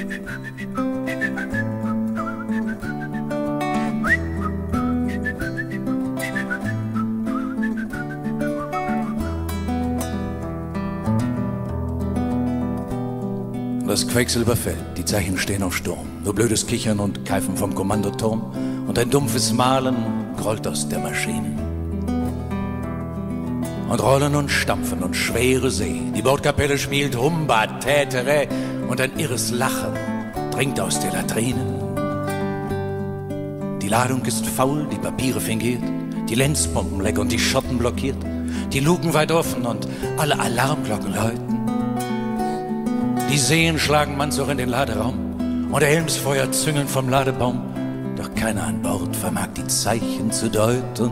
Das Quecksilber fällt, die Zeichen stehen auf Sturm. Nur blödes Kichern und Keifen vom Kommandoturm und ein dumpfes Mahlen grollt aus der Maschinen. Und Rollen und Stampfen und schwere See. Die Bordkapelle spielt Humba, Tätere und ein irres Lachen dringt aus der Latrinen. Die Ladung ist faul, die Papiere fingiert, die Lenzpumpen leck und die Schotten blockiert, die Luken weit offen und alle Alarmglocken läuten. Die Seen schlagen Manzog in den Laderaum und Helmsfeuer züngeln vom Ladebaum, doch keiner an Bord vermag die Zeichen zu deuten.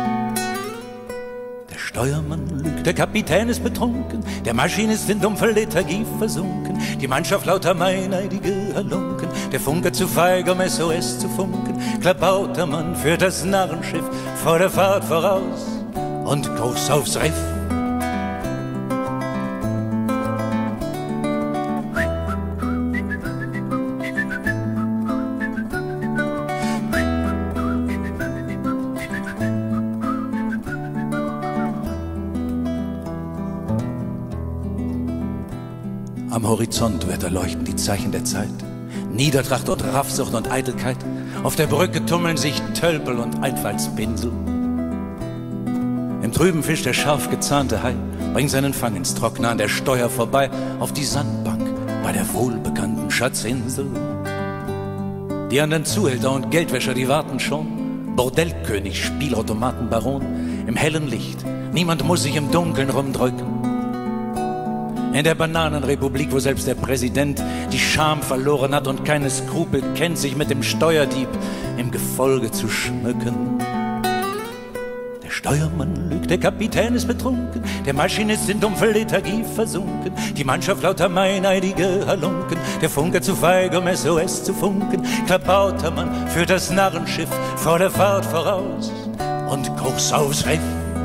Der Steuermann lügt, der Kapitän ist betrunken, der Maschinist in dumpfer Lethargie versunken, die Mannschaft lauter meineidige Halunken, der Funker zu feig, um SOS zu funken, Klabauter Mann führt das Narrenschiff vor der Fahrt voraus und Kurs aufs Riff. Am Horizont wird erleuchten die Zeichen der Zeit. Niedertracht und Raffsucht und Eitelkeit. Auf der Brücke tummeln sich Tölpel und Einfallspinsel. Im Trüben fischt der scharf gezahnte Hai, bringt seinen Fang ins Trockene an der Steuer vorbei, auf die Sandbank bei der wohlbekannten Schatzinsel. Die anderen Zuhälter und Geldwäscher, die warten schon. Bordellkönig, Spielautomatenbaron, im hellen Licht. Niemand muss sich im Dunkeln rumdrücken. In der Bananenrepublik, wo selbst der Präsident die Scham verloren hat und keine Skrupel kennt, sich mit dem Steuerdieb im Gefolge zu schmücken. Der Steuermann lügt, der Kapitän ist betrunken, der Maschinist in dumpfe Lethargie versunken, die Mannschaft lauter meineidige Halunken, der Funker zu feig, um SOS zu funken, Klabauter Mann führt das Narrenschiff vor der Fahrt voraus und Kurs aufs Riff.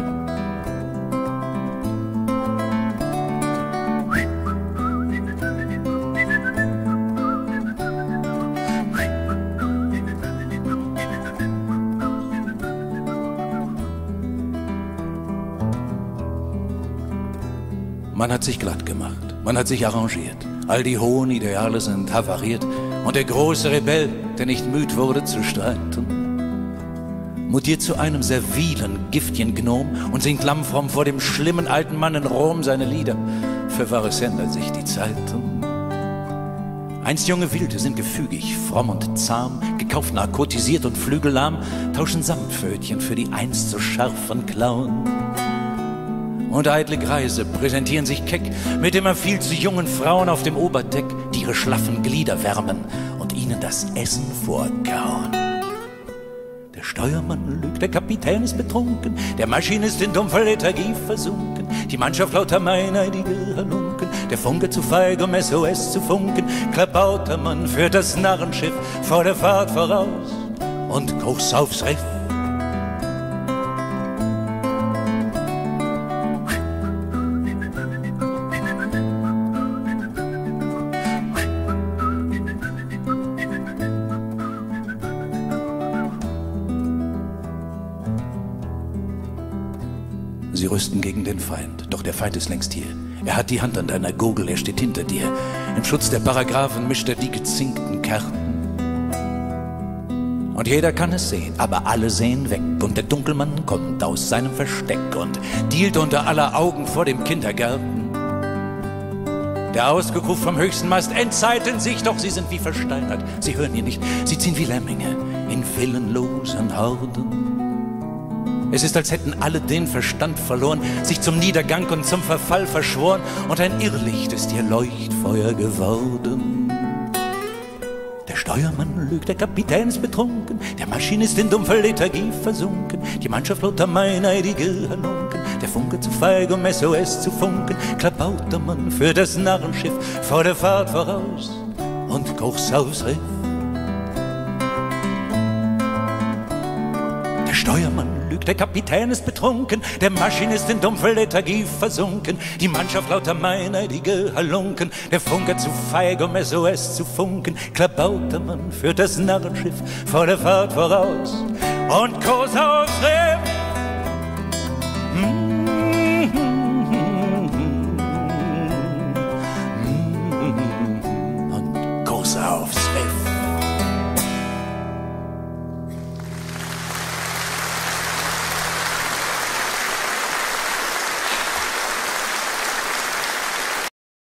Man hat sich glatt gemacht, man hat sich arrangiert. All die hohen Ideale sind havariert. Und der große Rebell, der nicht müd wurde zu streiten, mutiert zu einem servilen, giftigen Gnom und singt lammfromm vor dem schlimmen alten Mann in Rom seine Lieder. Für Wahres ändern sich die Zeiten. Einst junge Wilde sind gefügig, fromm und zahm, gekauft, narkotisiert und flügellahm, tauschen Samtpfötchen für die einst so scharfen Klauen. Und eitle Greise präsentieren sich keck mit immer viel zu jungen Frauen auf dem Oberdeck, die ihre schlaffen Glieder wärmen und ihnen das Essen vorkauen. Der Steuermann lügt, der Kapitän ist betrunken, der Maschinist in dumpfer Lethargie versunken, die Mannschaft lauter meineidige Halunken, der Funke zu feig, um SOS zu funken, Klabauter Mann führt das Narrenschiff vor der Fahrt voraus und Kurs aufs Riff. Sie rüsten gegen den Feind, doch der Feind ist längst hier. Er hat die Hand an deiner Gurgel, er steht hinter dir. Im Schutz der Paragraphen mischt er die gezinkten Karten. Und jeder kann es sehen, aber alle sehen weg. Und der Dunkelmann kommt aus seinem Versteck und dealt unter aller Augen vor dem Kindergarten. Der Ausgeruf vom höchsten Mast entzeiten sich, doch sie sind wie versteinert. Sie hören ihn nicht, sie ziehen wie Lemminge in willenlosen Horden. Es ist, als hätten alle den Verstand verloren, sich zum Niedergang und zum Verfall verschworen, und ein Irrlicht ist ihr Leuchtfeuer geworden. Der Steuermann lügt, der Kapitän ist betrunken, der Maschinist in dumpfer Lethargie versunken, die Mannschaft lauter meineidige Halunken, der Funke zu feig, um SOS zu funken, Klabauter Mann führt das Narrenschiff vor der Fahrt voraus und Kurs aufs Riff. Der Steuermann lügt, der Kapitän ist betrunken, der Maschinist in dumpfe Lethargie versunken, die Mannschaft lauter meineidige Halunken, der Funker zu feig, um SOS zu funken, Klabautermann führt das Narrenschiff volle Fahrt voraus und Kurs aufs Riff. Und Kurs aufs